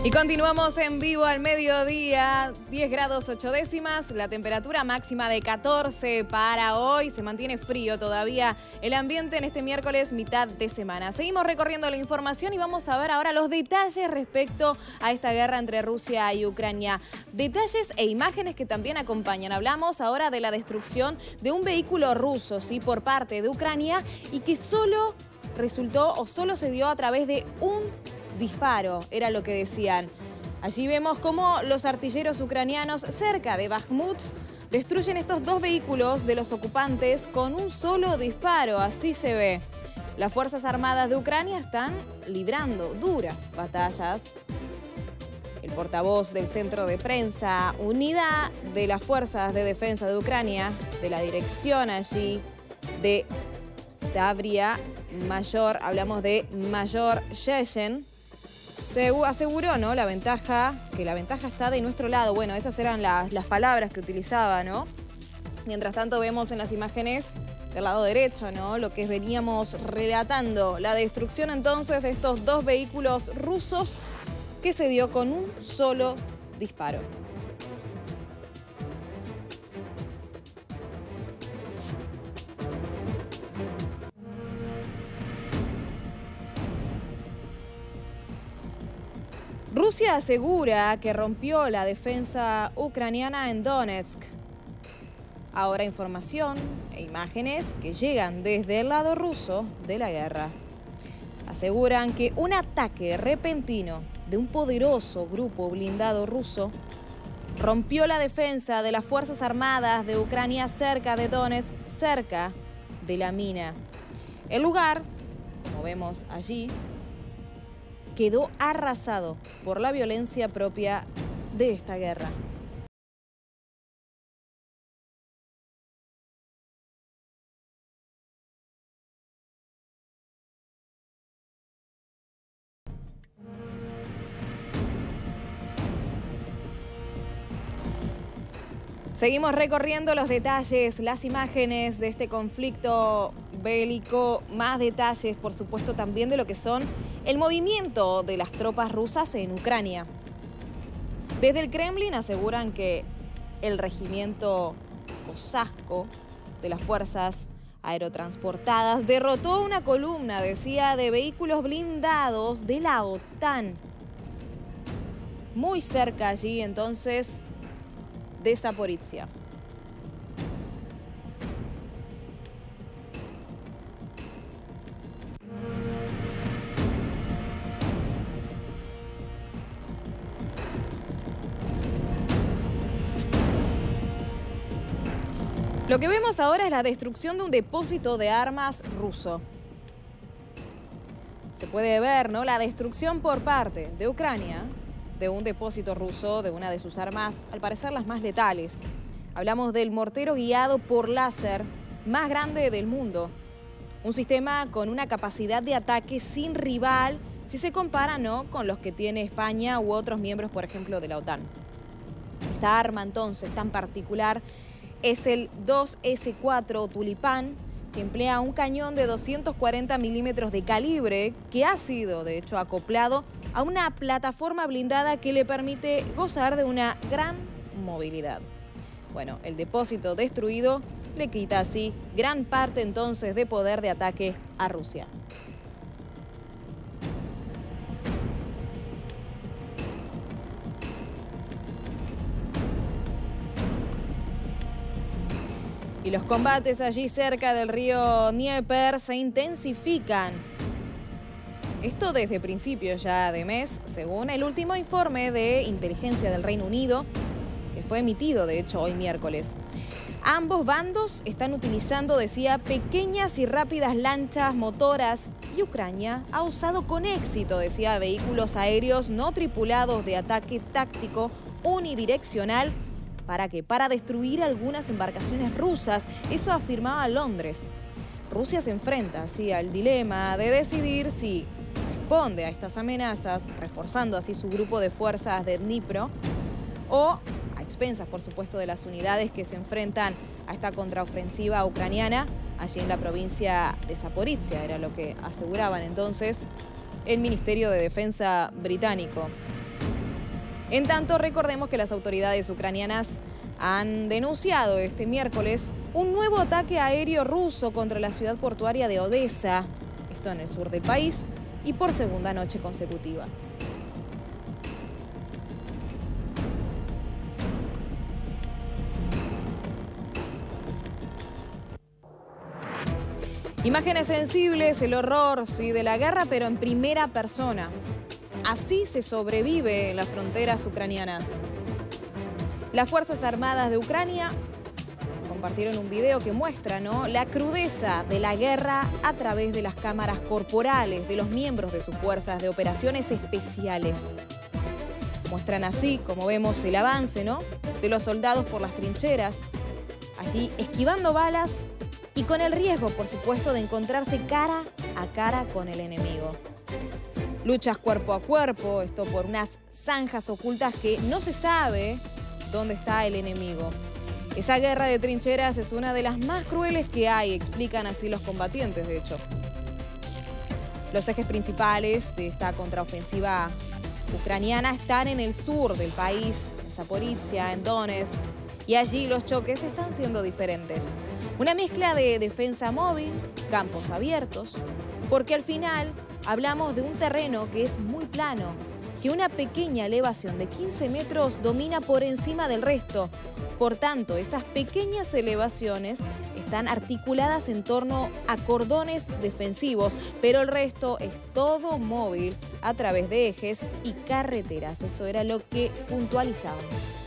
Y continuamos en vivo al mediodía, 10 grados 8 décimas, la temperatura máxima de 14 para hoy. Se mantiene frío todavía el ambiente en este miércoles, mitad de semana. Seguimos recorriendo la información y vamos a ver ahora los detalles respecto a esta guerra entre Rusia y Ucrania. Detalles e imágenes que también acompañan. Hablamos ahora de la destrucción de un vehículo ruso, ¿sí?, por parte de Ucrania, y que solo resultó o solo se dio a través de un disparo, era lo que decían. Allí vemos cómo los artilleros ucranianos cerca de Bakhmut destruyen estos dos vehículos de los ocupantes con un solo disparo, así se ve. Las Fuerzas Armadas de Ucrania están librando duras batallas. El portavoz del Centro de Prensa Unida de las Fuerzas de Defensa de Ucrania, de la dirección allí de Tavria, hablamos de Mayor Yeltsin, se aseguró, ¿no?, que la ventaja está de nuestro lado. Bueno, esas eran las palabras que utilizaba, ¿no? Mientras tanto vemos en las imágenes del lado derecho, ¿no?, lo que veníamos relatando, la destrucción entonces de estos dos vehículos rusos que se dio con un solo disparo. Rusia asegura que rompió la defensa ucraniana en Donetsk. Ahora información e imágenes que llegan desde el lado ruso de la guerra. Aseguran que un ataque repentino de un poderoso grupo blindado ruso rompió la defensa de las Fuerzas Armadas de Ucrania cerca de Donetsk, cerca de la mina. El lugar, como vemos allí, quedó arrasado por la violencia propia de esta guerra. Seguimos recorriendo los detalles, las imágenes de este conflicto bélico, más detalles, por supuesto, también de lo que son el movimiento de las tropas rusas en Ucrania. Desde el Kremlin aseguran que el regimiento cosacco de las fuerzas aerotransportadas derrotó una columna, decía, de vehículos blindados de la OTAN. Muy cerca allí, entonces, de Zaporizhia. Lo que vemos ahora es la destrucción de un depósito de armas ruso. Se puede ver, ¿no?, la destrucción por parte de Ucrania de un depósito ruso, de una de sus armas, al parecer las más letales. Hablamos del mortero guiado por láser más grande del mundo. Un sistema con una capacidad de ataque sin rival si se compara, ¿no?, con los que tiene España u otros miembros, por ejemplo, de la OTAN. Esta arma, entonces, tan particular, es el 2S4 Tulipán, que emplea un cañón de 240 milímetros de calibre que ha sido, de hecho, acoplado a una plataforma blindada que le permite gozar de una gran movilidad. Bueno, el depósito destruido le quita así gran parte entonces de poder de ataque a Rusia. Y los combates allí cerca del río Dnieper se intensifican. Esto desde principios ya de mes, según el último informe de inteligencia del Reino Unido, que fue emitido, de hecho, hoy miércoles. Ambos bandos están utilizando, decía, pequeñas y rápidas lanchas motoras, y Ucrania ha usado con éxito, decía, vehículos aéreos no tripulados de ataque táctico unidireccional. ¿Para qué? Para destruir algunas embarcaciones rusas. Eso afirmaba Londres. Rusia se enfrenta así al dilema de decidir si responde a estas amenazas, reforzando así su grupo de fuerzas de Dnipro, o a expensas, por supuesto, de las unidades que se enfrentan a esta contraofensiva ucraniana allí en la provincia de Zaporizhia. Era lo que aseguraban entonces el Ministerio de Defensa británico. En tanto, recordemos que las autoridades ucranianas han denunciado este miércoles un nuevo ataque aéreo ruso contra la ciudad portuaria de Odesa, esto en el sur del país, y por segunda noche consecutiva. Imágenes sensibles, el horror, sí, de la guerra, pero en primera persona. Así se sobrevive en las fronteras ucranianas. Las Fuerzas Armadas de Ucrania compartieron un video que muestra, ¿no?, la crudeza de la guerra a través de las cámaras corporales de los miembros de sus fuerzas de operaciones especiales. Muestran así, como vemos, el avance, ¿no?, de los soldados por las trincheras, allí esquivando balas y con el riesgo, por supuesto, de encontrarse cara a cara con el enemigo. Luchas cuerpo a cuerpo, esto por unas zanjas ocultas que no se sabe dónde está el enemigo. Esa guerra de trincheras es una de las más crueles que hay, explican así los combatientes, de hecho. Los ejes principales de esta contraofensiva ucraniana están en el sur del país, en Zaporizhia, en Donetsk, y allí los choques están siendo diferentes. Una mezcla de defensa móvil, campos abiertos, porque al final hablamos de un terreno que es muy plano, que una pequeña elevación de 15 metros domina por encima del resto. Por tanto, esas pequeñas elevaciones están articuladas en torno a cordones defensivos, pero el resto es todo móvil a través de ejes y carreteras. Eso era lo que puntualizaban.